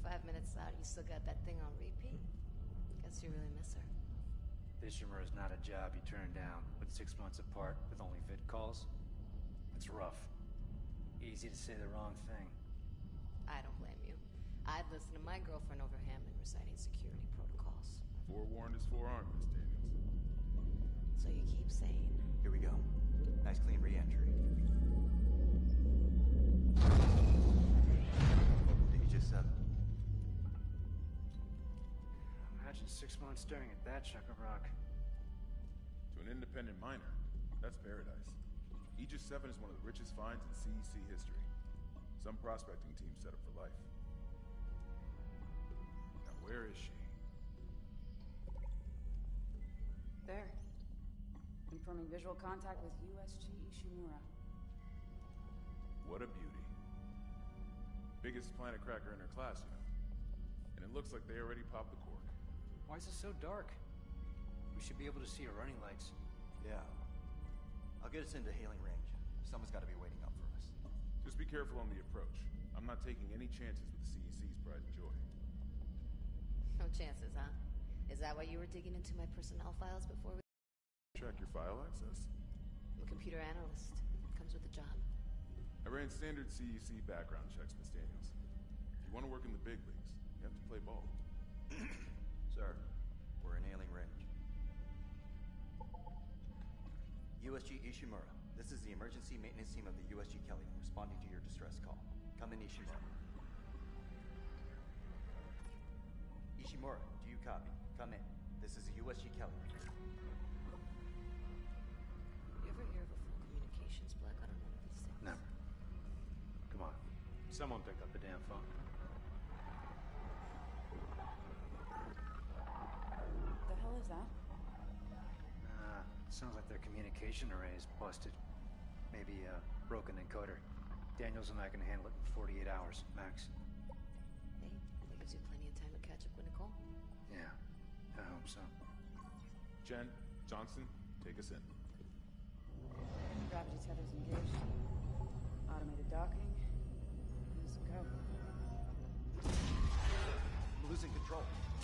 5 minutes out, you still got that thing on repeat? Guess you really miss her. Ishimura is not a job you turn down, but 6 months apart with only vid calls? It's rough. Easy to say the wrong thing. I don't blame you. I'd listen to my girlfriend over Hammond reciting security protocols. Forewarned is forearmed, Miss Daniels. So you keep saying. Here we go. Nice clean re-entry. Welcome to Aegis 7. Imagine 6 months staring at that chunk of rock. To an independent miner, that's paradise. Aegis 7 is one of the richest finds in CEC history. Some prospecting team set up for life. Now where is she? There. Confirming visual contact with USG Ishimura. What a beauty. Biggest planet cracker in her class, you know. And it looks like they already popped the cork. Why is it so dark? We should be able to see her running lights. Yeah. I'll get us into hailing range. Someone's got to be waiting up for us. Just be careful on the approach. I'm not taking any chances with the CEC's pride and joy. No chances, huh? Is that why you were digging into my personnel files before we... Check your file access. I'm a computer analyst. Comes with the job. I ran standard CEC background checks, Miss Daniels. If you want to work in the big leagues, you have to play ball. Sir, we're in hailing range. USG Ishimura, this is the emergency maintenance team of the USG Kelly responding to your distress call. Come in, Ishimura. Ishimura, do you copy? Come in. This is the USG Kelly. You ever hear of a full communications blackout on one of these things? Never. Come on. Someone pick up the damn phone. The hell is that? Sounds like their communication array is busted. Maybe a broken encoder. Daniels and I can handle it in 48 hours, max. Hey, that gives you plenty of time to catch up with Nicole. Yeah, I hope so. Jen, Johnston, take us in. Gravity tethers engaged. Automated docking. Let's go. I'm losing control.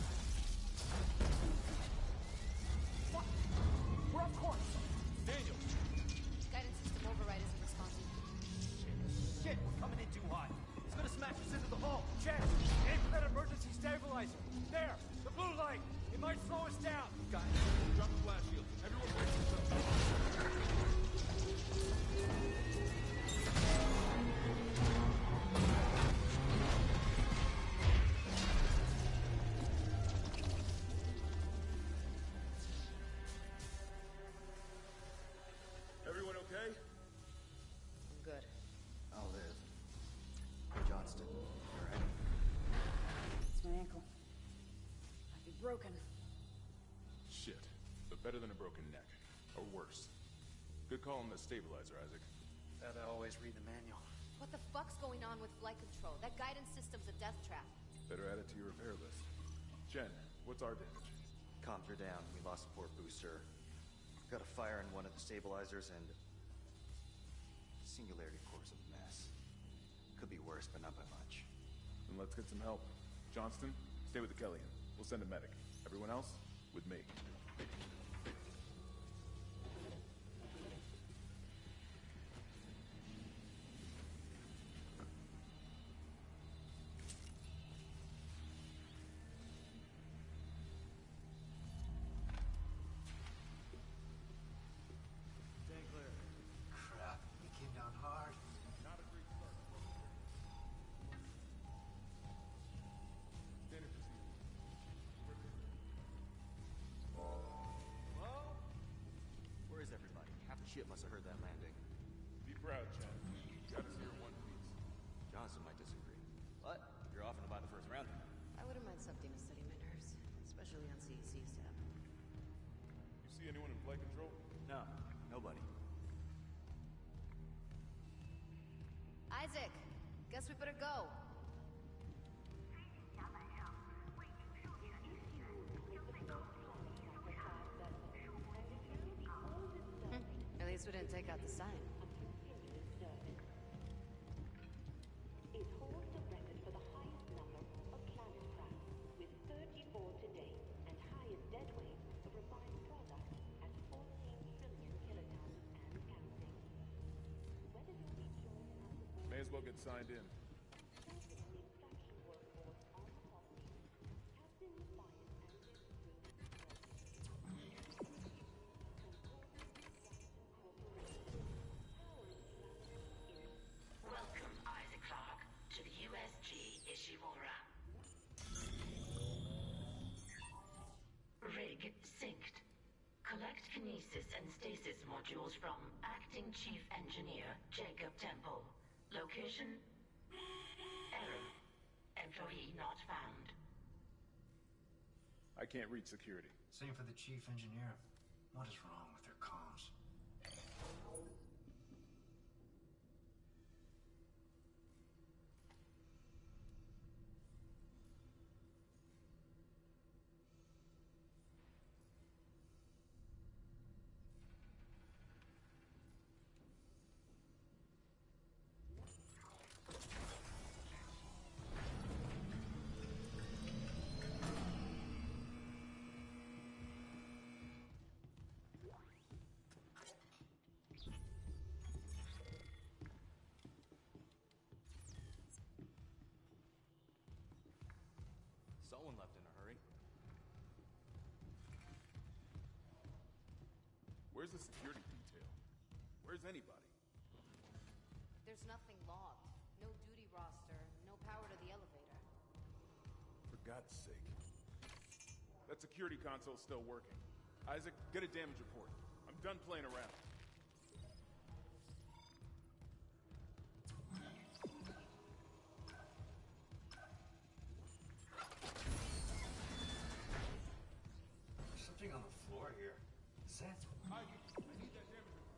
Fuck! We're off course! Daniel! Guidance system override isn't responding. Shit, we're coming in too hot. It's gonna smash us into the hull. Check! Aim for that emergency stabilizer. There! The blue light! It might slow us down! Guys, drop the flash shield. Everyone brace yourself. Everyone okay? I'm good. I'll live. Hey, Johnston, you alright? It's my ankle. Might be broken. Shit. But better than a broken neck. Or worse. Good call on the stabilizer, Isaac. Gotta always read the manual. What the fuck's going on with flight control? That guidance system's a death trap. Better add it to your repair list. Jen, what's our damage? Comms are down. We lost the port booster. Got a fire in one of the stabilizers and... Singularity core's a mess. Could be worse, but not by much. Then let's get some help. Johnston, stay with the Kellyan. We'll send a medic. Everyone else, with me. Stay clear. Crap, we came down hard. Not a great start. Standard procedure. Hello? Where is everybody? Half the ship must have heard that landing. Be proud, Jen. Got us here in one piece. Johnson might disagree. But you're off and by the first round. I wouldn't mind something to steady my nerves, especially on CEC's tab. You see anyone in flight control? No, nobody. Isaac, guess we better go. At least we didn't take out the sign. It holds the record for the highest number of as well get signed in. Welcome, Isaac Clarke, to the USG Ishimura. Rig synced. Collect kinesis and stasis modules from Acting Chief Engineer Jacob Temple. Location? Error. Employee not found. I can't reach security. Same for the chief engineer. What is wrong with their comms? Someone left in a hurry. Where's the security detail? Where's anybody? There's nothing logged. No duty roster, no power to the elevator. For God's sake. That security console's still working. Isaac, get a damage report. I'm done playing around. There's something on the floor here. Is that? Isaac, I need that damage report.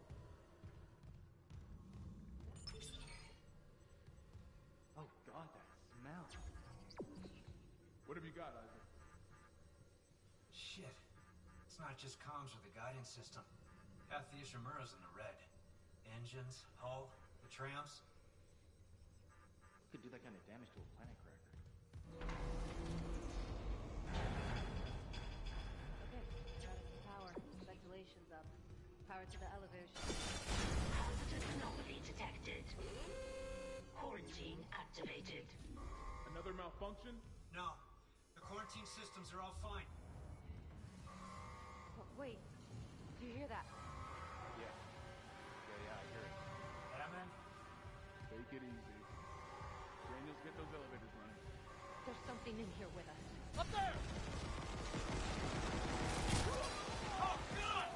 Oh god, that smell. What have you got, Isaac? Shit. It's not just comms or the guidance system. Half the Ishimura's in the red. Engines, hull, the trams. Could do that kind of damage to a planet cracker. Okay, got some power. Ventilation's up. Power to the elevators. Positive anomaly detected. Quarantine activated. Another malfunction? No. The quarantine systems are all fine. Oh, wait, do you hear that? Yeah. Yeah, I hear it. Hammond? Take it easy. Daniels, get those elevators running. There's something in here with us. Up there! Oh, God!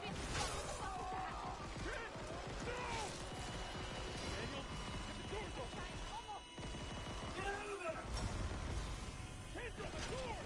Daniels, get the doors open! Get out of there! Hands on the door!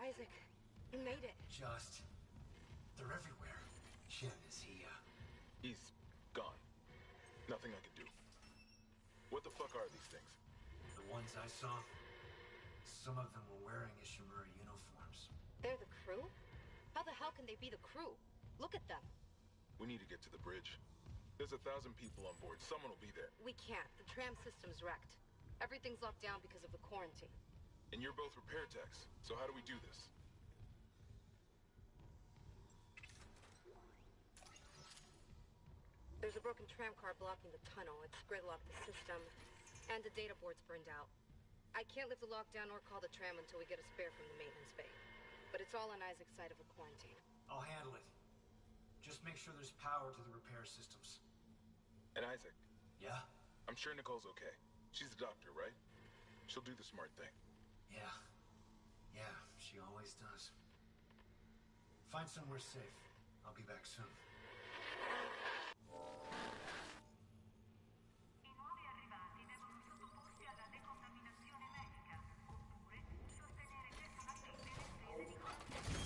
Isaac. You made it. Just... They're everywhere. Shin, is he, He's gone. Nothing I can do. What the fuck are these things? The ones I saw? Some of them were wearing Ishimura uniforms. They're the crew? How the hell can they be the crew? Look at them. We need to get to the bridge. There's 1,000 people on board. Someone will be there. We can't. The tram system's wrecked. Everything's locked down because of the quarantine. And you're both repair techs. So how do we do this? There's a broken tram car blocking the tunnel. It's gridlocked the system. And the data board's burned out. I can't lift the lockdown or call the tram until we get a spare from the maintenance bay. But it's all on Isaac's side of the quarantine. I'll handle it. Just make sure there's power to the repair systems. And Isaac? Yeah? I'm sure Nicole's okay. She's the doctor, right? She'll do the smart thing. Yeah. Yeah, she always does. Find somewhere safe. I'll be back soon. I nuovi arrivati devono sottoporsi alla decontaminazione medica, oppure sostenere personalmente le spese di conto.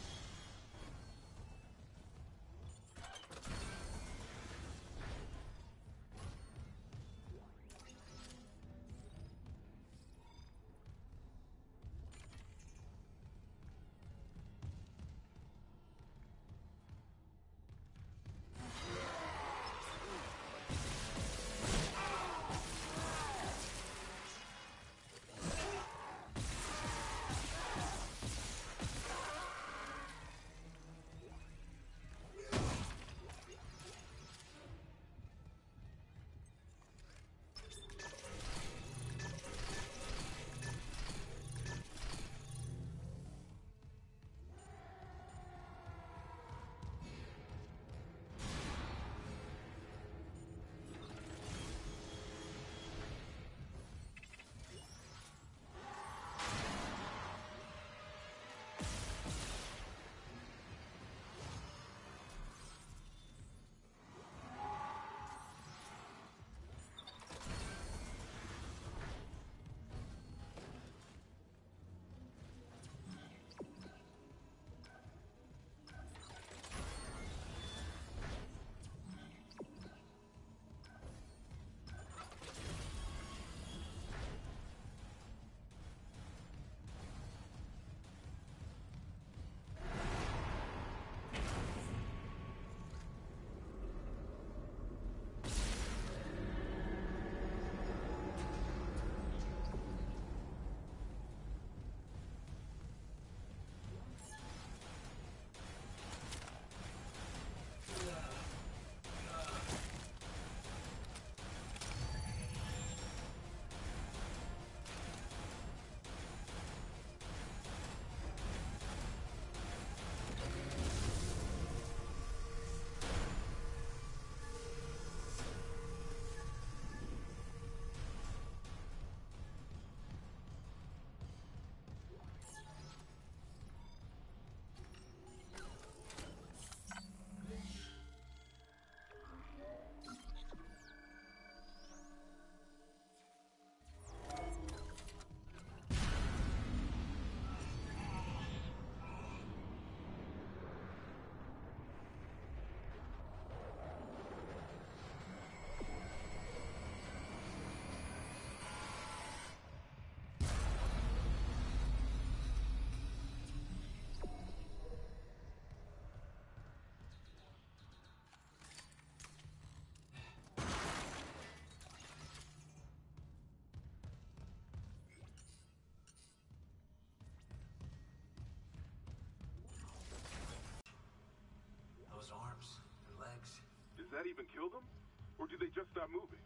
Those arms and legs. Does that even kill them? Or do they just stop moving?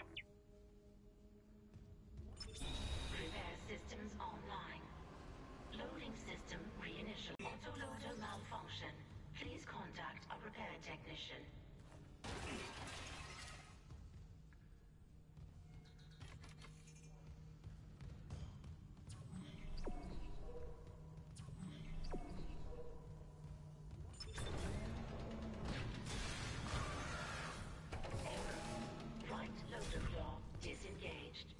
Repair systems online. Loading system reinitial. Autoloader malfunction. Please contact a repair technician. Right loader claw disengaged.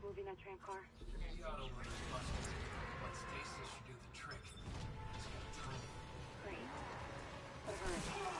moving that tram car? The auto loader's busted, but Stasis should do the trick. Just gotta time it. Great. But hurry.